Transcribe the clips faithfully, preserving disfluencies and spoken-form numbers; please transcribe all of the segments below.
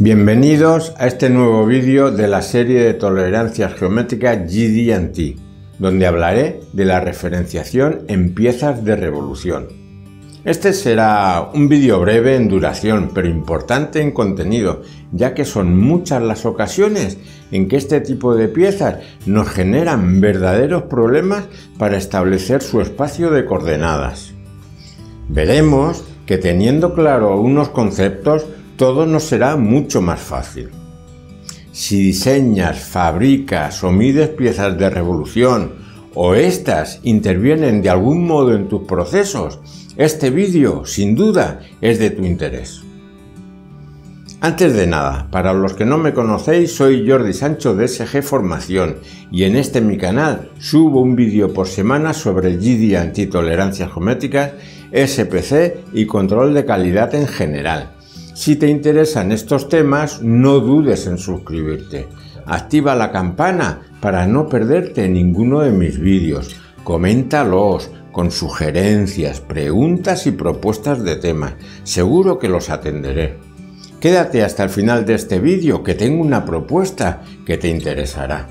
Bienvenidos a este nuevo vídeo de la serie de tolerancias geométricas G D and T, donde hablaré de la referenciación en piezas de revolución. Este será un vídeo breve en duración, pero importante en contenido, ya que son muchas las ocasiones en que este tipo de piezas nos generan verdaderos problemas para establecer su espacio de coordenadas. Veremos que teniendo claro unos conceptos, todo nos será mucho más fácil. Si diseñas, fabricas o mides piezas de revolución o éstas intervienen de algún modo en tus procesos, este vídeo, sin duda, es de tu interés. Antes de nada, para los que no me conocéis, soy Jordi Sancho de S G Formación y en este mi canal subo un vídeo por semana sobre G D and T, tolerancias geométricas, S P C y control de calidad en general. Si te interesan estos temas, no dudes en suscribirte. Activa la campana para no perderte ninguno de mis vídeos. Coméntalos con sugerencias, preguntas y propuestas de temas. Seguro que los atenderé. Quédate hasta el final de este vídeo, que tengo una propuesta que te interesará.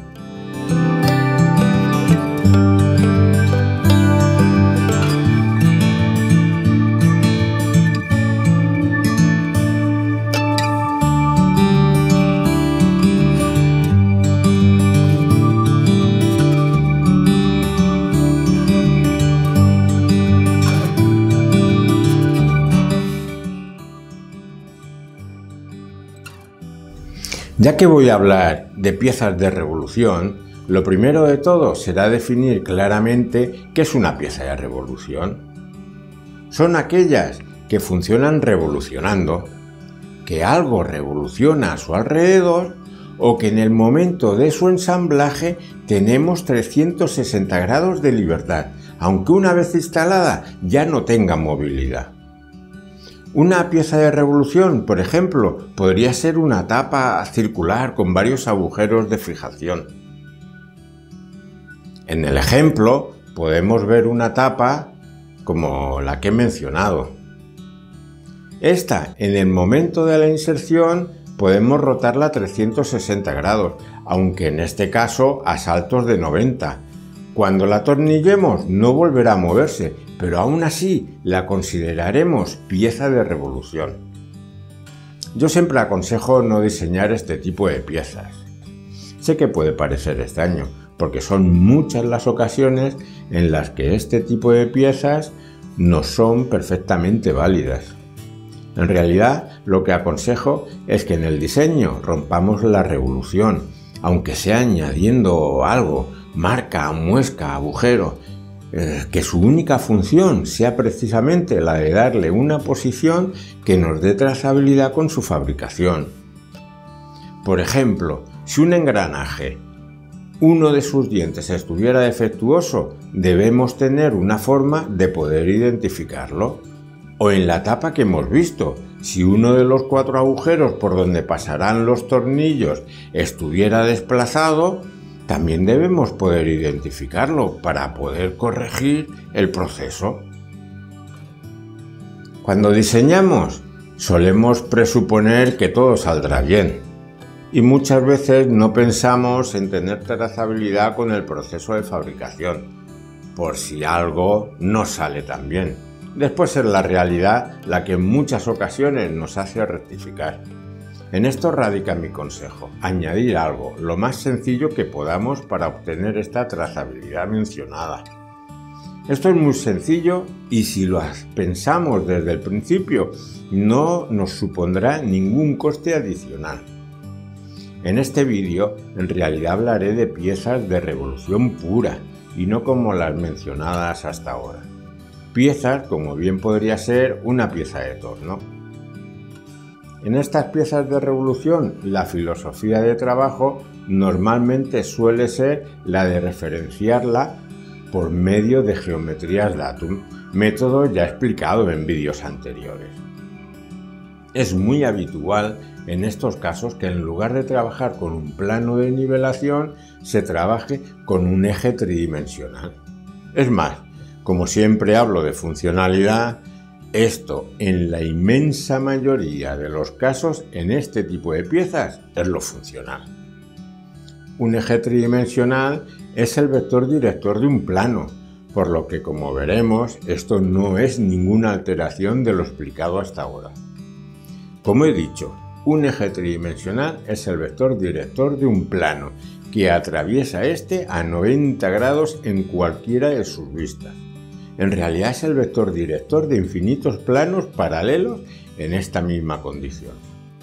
Ya que voy a hablar de piezas de revolución, lo primero de todo será definir claramente qué es una pieza de revolución. Son aquellas que funcionan revolucionando, que algo revoluciona a su alrededor o que en el momento de su ensamblaje tenemos trescientos sesenta grados de libertad, aunque una vez instalada ya no tenga movilidad. Una pieza de revolución, por ejemplo, podría ser una tapa circular con varios agujeros de fijación. En el ejemplo podemos ver una tapa como la que he mencionado. Esta, en el momento de la inserción, podemos rotarla a trescientos sesenta grados, aunque en este caso a saltos de noventa. Cuando la atornillemos no volverá a moverse, pero aún así la consideraremos pieza de revolución. Yo siempre aconsejo no diseñar este tipo de piezas. Sé que puede parecer extraño, porque son muchas las ocasiones en las que este tipo de piezas no son perfectamente válidas. En realidad, lo que aconsejo es que en el diseño rompamos la revolución, aunque sea añadiendo algo, marca, muesca, agujero, eh, que su única función sea precisamente la de darle una posición que nos dé trazabilidad con su fabricación. Por ejemplo, si un engranaje, uno de sus dientes estuviera defectuoso, debemos tener una forma de poder identificarlo. O en la tapa que hemos visto, si uno de los cuatro agujeros por donde pasarán los tornillos estuviera desplazado, también debemos poder identificarlo para poder corregir el proceso. Cuando diseñamos, solemos presuponer que todo saldrá bien y muchas veces no pensamos en tener trazabilidad con el proceso de fabricación, por si algo no sale tan bien. Después es la realidad la que en muchas ocasiones nos hace rectificar. En esto radica mi consejo: añadir algo, lo más sencillo que podamos para obtener esta trazabilidad mencionada. Esto es muy sencillo y si lo pensamos desde el principio no nos supondrá ningún coste adicional. En este vídeo en realidad hablaré de piezas de revolución pura y no como las mencionadas hasta ahora. Piezas como bien podría ser una pieza de torno. En estas piezas de revolución, la filosofía de trabajo normalmente suele ser la de referenciarla por medio de geometrías datum, método ya explicado en vídeos anteriores. Es muy habitual en estos casos que en lugar de trabajar con un plano de nivelación, se trabaje con un eje tridimensional. Es más, como siempre hablo de funcionalidad, Esto, en la inmensa mayoría de los casos, en este tipo de piezas, es lo funcional. Un eje tridimensional es el vector director de un plano, por lo que, como veremos, esto no es ninguna alteración de lo explicado hasta ahora. Como he dicho, un eje tridimensional es el vector director de un plano que atraviesa este a noventa grados en cualquiera de sus vistas. En realidad es el vector director de infinitos planos paralelos en esta misma condición.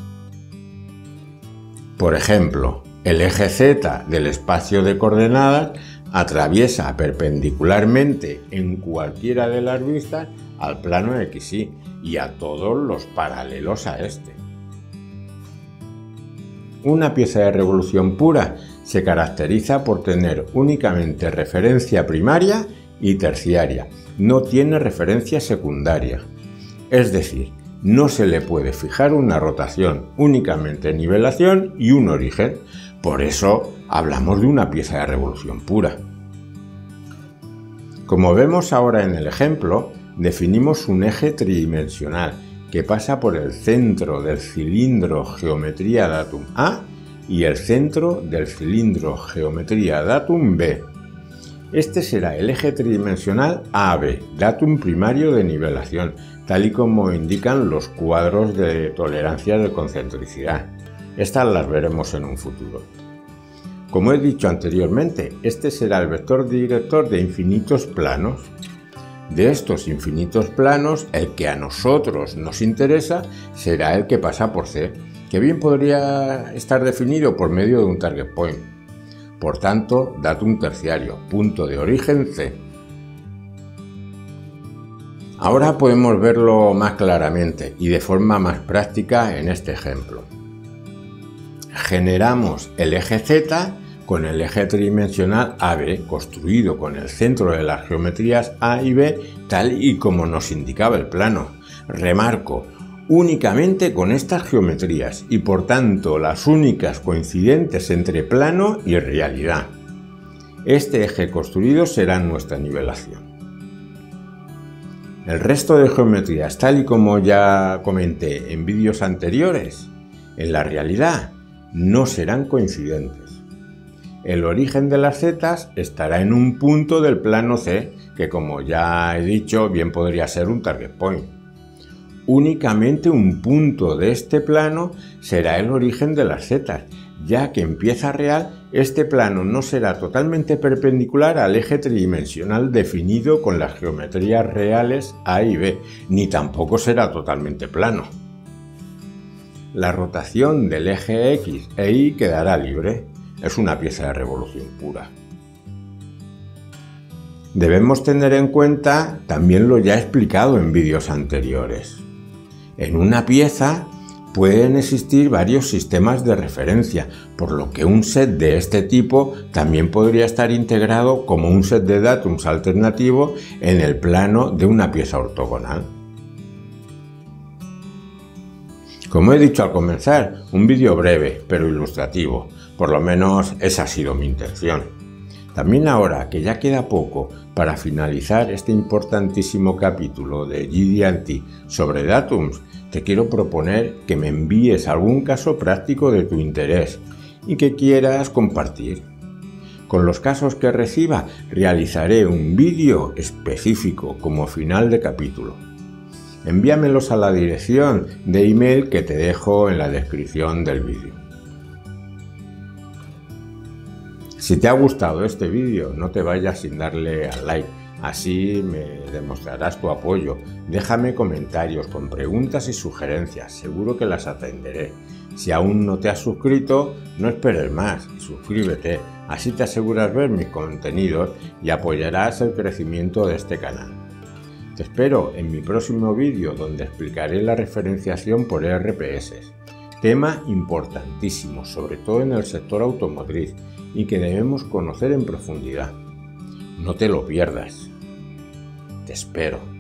Por ejemplo, el eje Z del espacio de coordenadas atraviesa perpendicularmente en cualquiera de las vistas al plano X Y y a todos los paralelos a este. Una pieza de revolución pura se caracteriza por tener únicamente referencia primaria y terciaria, no tiene referencia secundaria. Es decir, no se le puede fijar una rotación, únicamente nivelación y un origen. Por eso hablamos de una pieza de revolución pura. Como vemos ahora en el ejemplo, definimos un eje tridimensional que pasa por el centro del cilindro geometría datum A y el centro del cilindro geometría datum B. Este será el eje tridimensional A B, datum primario de nivelación, tal y como indican los cuadros de tolerancia de concentricidad. Estas las veremos en un futuro. Como he dicho anteriormente, este será el vector director de infinitos planos. De estos infinitos planos, el que a nosotros nos interesa será el que pasa por C, que bien podría estar definido por medio de un target point. Por tanto, datum terciario, punto de origen C. Ahora podemos verlo más claramente y de forma más práctica en este ejemplo. Generamos el eje Z con el eje tridimensional A B, construido con el centro de las geometrías A y B, tal y como nos indicaba el plano. Remarco, únicamente con estas geometrías y por tanto las únicas coincidentes entre plano y realidad. Este eje construido será nuestra nivelación. El resto de geometrías, tal y como ya comenté en vídeos anteriores, en la realidad no serán coincidentes. El origen de las zetas estará en un punto del plano C, que como ya he dicho, bien podría ser un target point. Únicamente un punto de este plano será el origen de las zetas, ya que en pieza real este plano no será totalmente perpendicular al eje tridimensional definido con las geometrías reales A y B, ni tampoco será totalmente plano. La rotación del eje X e Y quedará libre. Es una pieza de revolución pura. Debemos tener en cuenta también lo ya explicado en vídeos anteriores. En una pieza pueden existir varios sistemas de referencia, por lo que un set de este tipo también podría estar integrado como un set de datums alternativo en el plano de una pieza ortogonal. Como he dicho al comenzar, un vídeo breve pero ilustrativo, por lo menos esa ha sido mi intención. También ahora que ya queda poco para finalizar este importantísimo capítulo de G D and T sobre datums, te quiero proponer que me envíes algún caso práctico de tu interés y que quieras compartir. Con los casos que reciba realizaré un vídeo específico como final de capítulo. Envíamelos a la dirección de email que te dejo en la descripción del vídeo. Si te ha gustado este vídeo, no te vayas sin darle al like, así me demostrarás tu apoyo. Déjame comentarios con preguntas y sugerencias, seguro que las atenderé. Si aún no te has suscrito, no esperes más y suscríbete, así te aseguras ver mis contenidos y apoyarás el crecimiento de este canal. Te espero en mi próximo vídeo donde explicaré la referenciación por R P S, tema importantísimo, sobre todo en el sector automotriz, y que debemos conocer en profundidad. No te lo pierdas. Te espero.